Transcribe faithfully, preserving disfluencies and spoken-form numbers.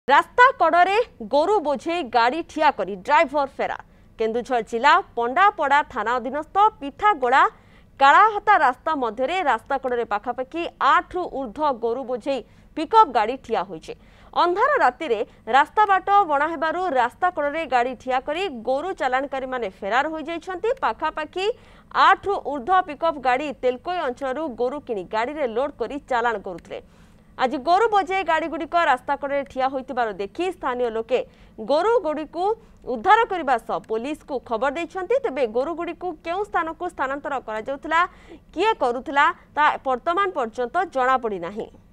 रास्ता कड़े गोरु बोझे गाड़ी ठिया करी ड्राइवर फेरार। केन्दुझर जिला पंडापड़ा थाना अधीनस्थ पिठागोड़ा कालाहाता रास्ता मध्य रास्ता कड़े पाखापाखि आठ रु ऊर्ध्व गोरु बोझे पिकअप गाड़ी ठिया होइछे। अंधार राति रे रास्ता बाट बणा हेबारु रास्ता कड़े गाड़ी ठिया करी गोरु चालाणकारी माने फेरार हो जाइछन्ति। पाखापाखि आठ रु ऊर्ध्व पिकअप गाड़ी तेलकोई अंचलरू गोरु किणी गाड़ी रे लोड करी चालाण करुथले। आज गोरु बोझे गाड़ी गुड़िक रास्ता कड़े ठिया होइतिबार देखि स्थानीय लोके गोरु गुड़ी को उद्धार करने सह पुलिस को खबर देइछन्ति। तेबे गोरु गुड़ी को केउ स्थान को स्थानांतर करा जाउथला किए करुथला ता वर्तमान पर्यंत जणा पड़ी नाही।